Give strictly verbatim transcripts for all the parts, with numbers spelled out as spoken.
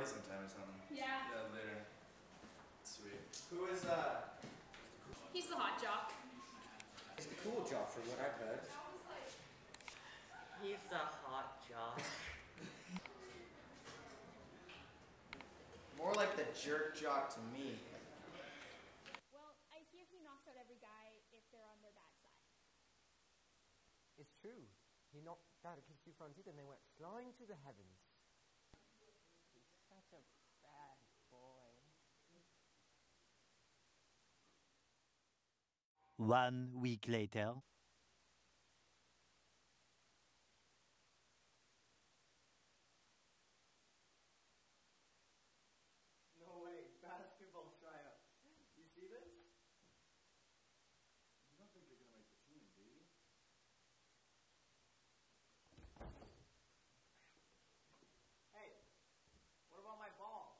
party sometime or something. Yeah. Yeah, later. Sweet. Who is uh? He's the hot jock. He's the cool jock, from what I've heard. He's the hot jock. More like the jerk jock to me. Well, I hear he knocks out every guy if they're on their bad side. It's true. He knocked out a kid two fronted and they went flying to the heavens. He's such a bad boy. One week later. No way, basketball tryouts. You see this? You don't think you're gonna make the team, do you? Hey, what about my ball?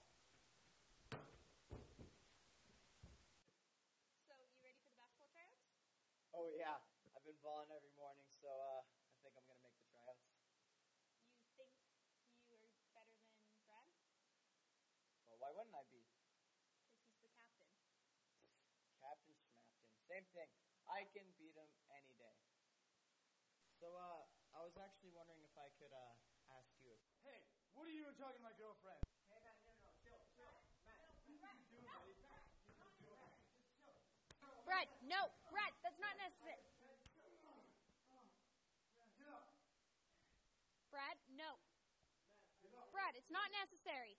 So, you ready for the basketball tryouts? Oh yeah, I've been balling every morning, so uh, I think I'm gonna make the tryouts. You think you are better than Brad? Well, why wouldn't I be? Because he's the captain. Captain Schmapton. Same thing. I can beat him any day. So, uh, I was actually wondering if I could, uh, ask you. Hey, what are you doing talking to my girlfriend? Hey, man, no, no, chill, chill. Matt, you can do it, buddy. Matt, you can do it. Just chill. Brad, no! Brad, that's not necessary! Get up. Brad, no. Brad, it's not necessary.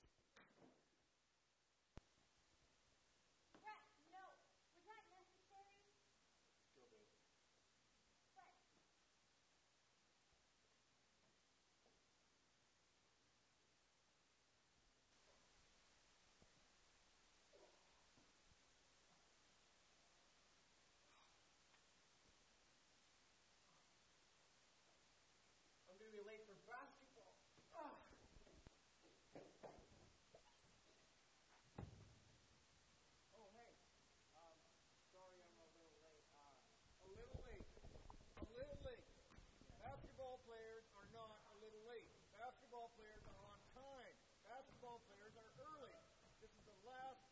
Brad, no. Was that necessary? Go, babe. Brad. I'm gonna be late for basketball. Ah. Oh, hey. Um, sorry I'm a little late. Uh, a little late. A little late. Basketball players are not a little late. Basketball players are on time. Basketball players are early. This is the last